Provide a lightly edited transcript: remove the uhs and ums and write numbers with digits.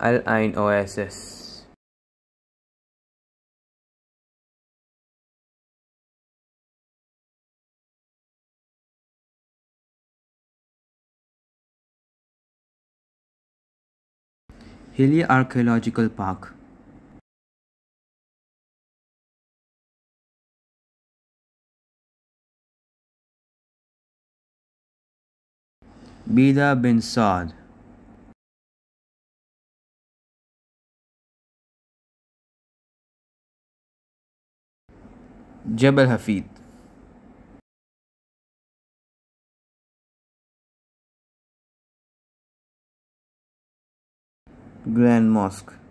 Ain Oasis. Hilly Archaeological Park. Bint Saud. Jebel Hafeel. Grand Mosque.